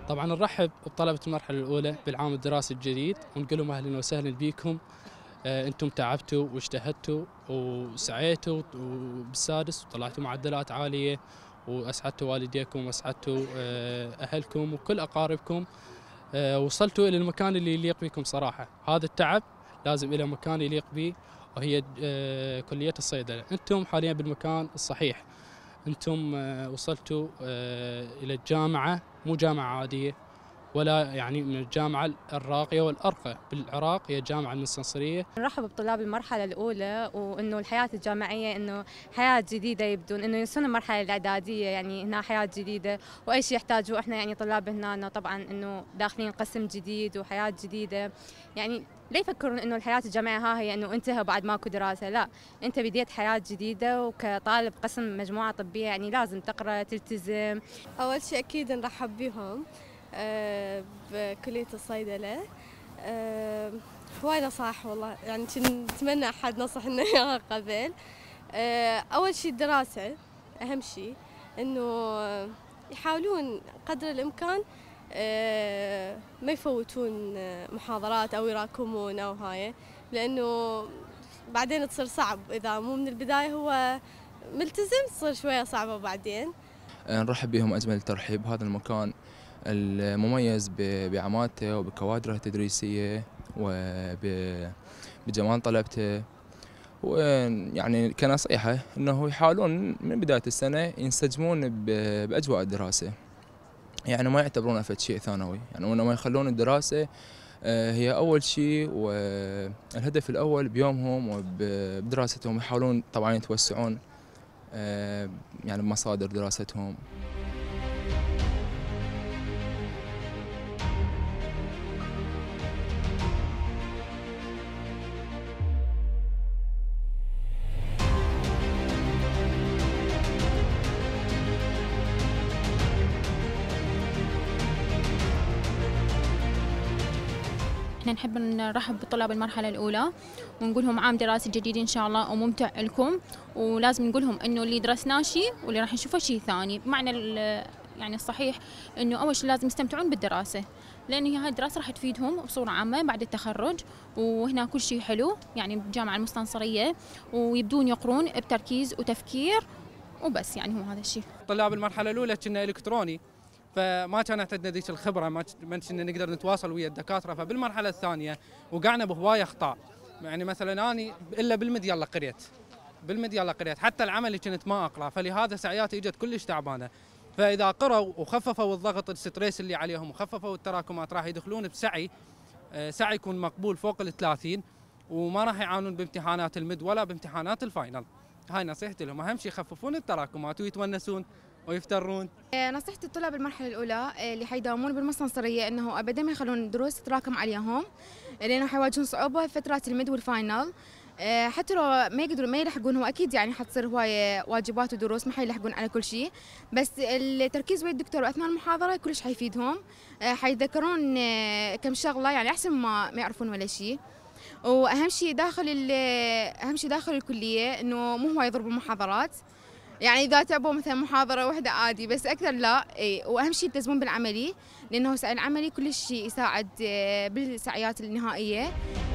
طبعا نرحب بطلبة المرحلة الأولى بالعام الدراسي الجديد ونقول لهم أهلا وسهلا بكم. أنتم تعبتوا واجتهدتوا وسعيتوا بالسادس وطلعتوا معدلات عالية وأسعدتوا والديكم وأسعدتوا أهلكم وكل أقاربكم. وصلتوا إلى المكان اللي يليق بكم صراحة. هذا التعب لازم إلى مكان يليق به وهي كلية الصيدلة. أنتم حاليا بالمكان الصحيح. أنتم وصلتوا إلى الجامعة، مو جامعة عادية ولا يعني من الجامعة الراقية والأرقى بالعراق، هي الجامعة المستنصرية. نرحب بطلاب المرحلة الأولى وإنه الحياة الجامعية إنه حياة جديدة، يبدون إنه ينسون المرحلة الإعدادية، يعني هنا حياة جديدة وأي شيء يحتاجوه إحنا يعني طلاب هنا طبعاً إنه داخلين قسم جديد وحياة جديدة. يعني لا يفكرون إنه الحياة الجامعية ها هي إنه انتهى بعد ماكو دراسة، لا، أنت بديت حياة جديدة وكطالب قسم مجموعة طبية يعني لازم تقرأ تلتزم. أول شيء أكيد نرحب بهم بكلية الصيدلة. هواي نصائح والله، يعني نتمنى أحد نصح لنا إياها قبل. أول شيء الدراسة أهم شيء، إنه يحاولون قدر الإمكان ما يفوتون محاضرات أو يراكمون أو هاي، لأنه بعدين تصير صعب إذا مو من البداية هو ملتزم، تصير شوية صعبة بعدين. نرحب بهم أجمل الترحيب. هذا المكان المميز بعمادته وبكوادره التدريسية وبجمال طلبته، ويعني كنصيحة أنه يحاولون من بداية السنة ينسجمون بأجواء الدراسة، يعني ما يعتبرونها فد شيء ثانوي، يعني وإنما يخلون الدراسة هي أول شيء والهدف الأول بيومهم وبدراستهم. يحاولون طبعا يتوسعون يعني بمصادر دراستهم. احنا نحب نرحب بطلاب المرحلة الأولى ونقول لهم عام دراسي جديد إن شاء الله وممتع لكم، ولازم نقول لهم إنه اللي درسناه شيء واللي راح نشوفه شيء ثاني. بمعنى يعني الصحيح إنه أول شيء لازم يستمتعون بالدراسة، لأن هاي الدراسة راح تفيدهم بصورة عامة بعد التخرج، وهنا كل شيء حلو يعني بالجامعة المستنصرية، ويبدون يقرون بتركيز وتفكير وبس. يعني هو هذا الشيء. طلاب المرحلة الأولى كنا إلكتروني، فما كانت عندنا ذيك الخبره، ما كنا نقدر نتواصل ويا الدكاتره. فبالمرحله الثانيه وقعنا بهوايه اخطاء، يعني مثلا اني الا بالمد يلا قريت، حتى العمل اللي كنت ما اقرا، فلهذا سعياتي اجت كلش تعبانه. فاذا قروا وخففوا الضغط الستريس اللي عليهم وخففوا التراكمات راح يدخلون بسعي سعي يكون مقبول فوق ال30، وما راح يعانون بامتحانات المد ولا بامتحانات الفاينل. هاي نصيحتي لهم، اهم شيء يخففون التراكمات ويتونسون ويفترون. نصيحة الطلاب المرحلة الأولى اللي حيداومون بالمستنصرية إنه أبدا ما يخلون الدروس تتراكم عليهم، لأنه حيواجهون صعوبة في فترات الميد والفاينل. حتى لو ما يقدرون ما يلحقون، هو أكيد يعني حتصير هواية واجبات ودروس ما حيلحقون على كل شيء، بس التركيز ويا الدكتور وأثناء المحاضرة كلش حيفيدهم. حيتذكرون كم شغلة يعني أحسن ما يعرفون ولا شيء. وأهم شيء داخل الكلية إنه مو هو يضربوا المحاضرات، يعني إذا تعبوا مثلا محاضرة واحدة عادي، بس أكثر لا. وأهم شيء يلتزمون بالعملي، لأنه العملي كل شيء يساعد بالسعيات النهائية.